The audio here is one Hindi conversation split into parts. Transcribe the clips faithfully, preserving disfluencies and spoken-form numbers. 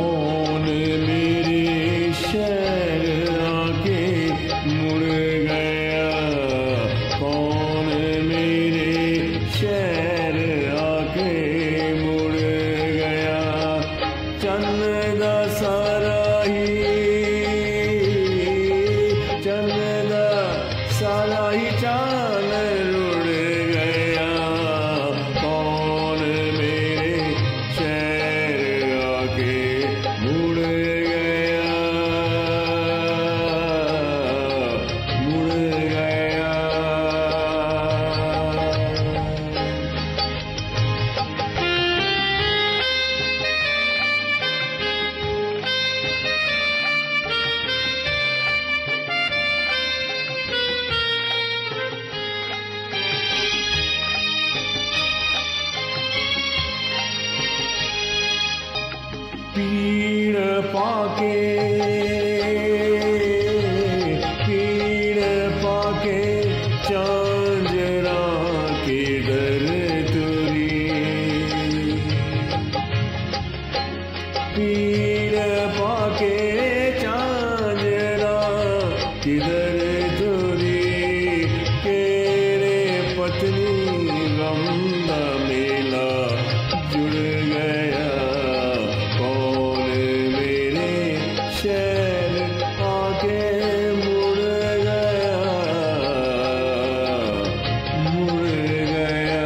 कौन मेरे शहर आके मुड़ गया, कौन मेरे शहर आके मुड़ गया। चन्न दा सारा ही, चन्न दा सारा ही चान रुड़ गया, कौन मेरे शहर आके मुड़ गया, मुड़ गया। पीड़ पाके, पीड़ पाके चांजरा के दर तुरी, पीड़ पाके चांजरा किधर तुरी, तेरे पत्नी गम दा मेला जुड़ गया, कौन मेरे शहर आके मुड़ गया, मुड़ गया।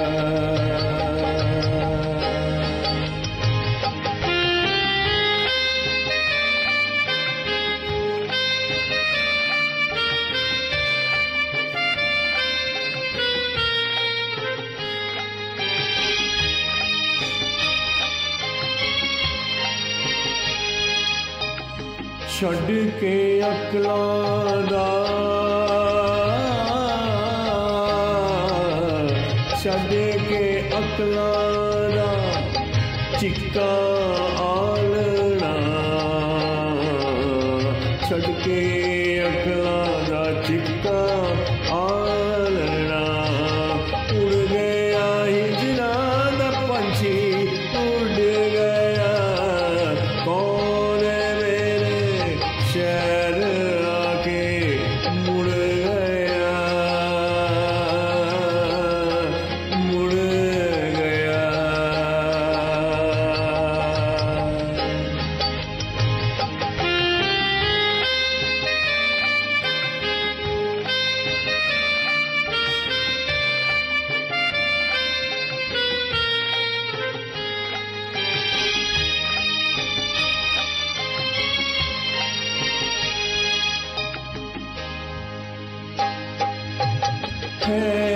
छड़ के अकलां दा, छड़ के अकलां दा चिक्का आलना, छड़ के अकलां दा चिक्का आलना, उड़ गया हिजरा दा पंछी उड़ गया, कौन मेरे शहर आके मुड़ गया, मुड़ गया। है